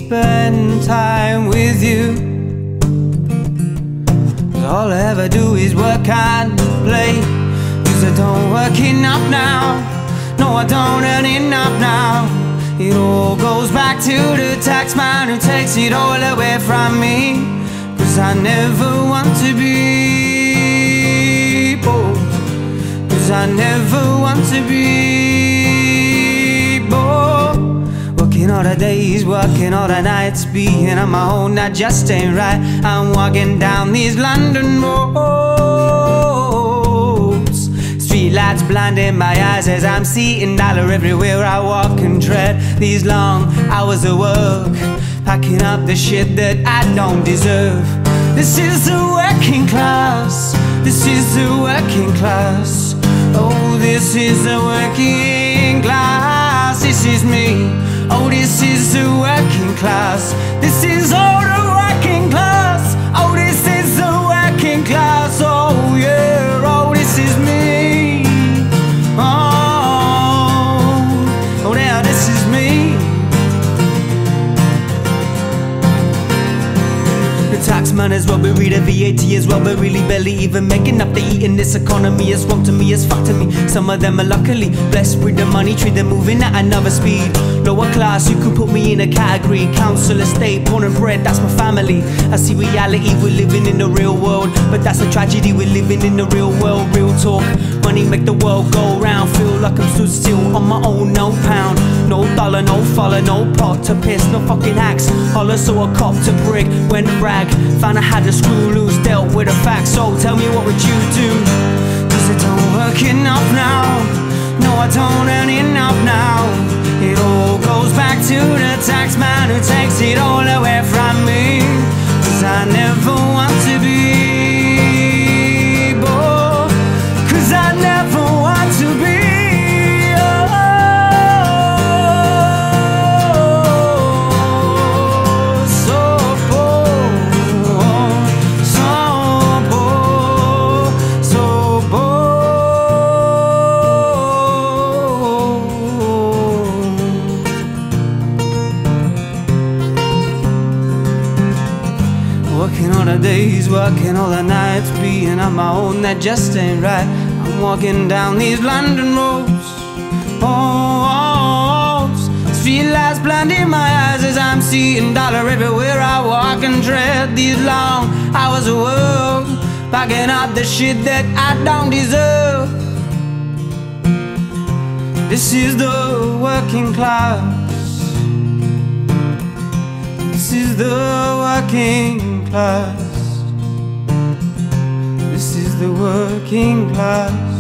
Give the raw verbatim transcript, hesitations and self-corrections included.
spend time with you. All I ever do is work and play, 'cause I don't work enough now. No, I don't earn enough now. It all goes back to the tax man who takes it all away from me. 'Cause I never want to be poor, 'cause I never want to be bored. Working all the days, working all the nights, being on my own, that just ain't right. I'm walking down these London roads, street lights blinding my eyes as I'm seeing dollar everywhere I walk and tread. These long hours of work, packing up the shit that I don't deserve. This is the working class, this is the working class. Oh, this is the working class, this is me. Oh, this is the working class, this is all the working class. Oh, this is the working class, oh yeah, oh this is me. Oh, oh yeah, this is me. Tax man is what we read, a V A T is what we really barely even making up to eat in this economy. It's wrong to me, it's fuck to me. Some of them are luckily blessed with the money tree, they're moving at another speed. Lower class, you could put me in a category. Council estate, born and bred, that's my family. I see reality, we're living in the real world, but that's a tragedy, we're living in the real world. Real talk, money make the world go round. Feel like I'm stood still on my own, no pound. No dollar, no follow, no pot to piss, no fucking axe. Holler so a cop to brick, went brag. Found I had to screw loose, dealt with the facts. So tell me, what would you do? 'Cause I don't work enough now. No, I don't earn enough now. It all goes back to the tax man who takes it all away from me. 'Cause I never want to be bored, 'cause I never want to be working all the days, working all the nights, being on my own, that just ain't right. I'm walking down these London roads, oh, street lights blinding my eyes as I'm seeing dollar everywhere I walk and tread. These long hours of work, packing up the shit that I don't deserve. This is the working class, this is the working class, this is the working class.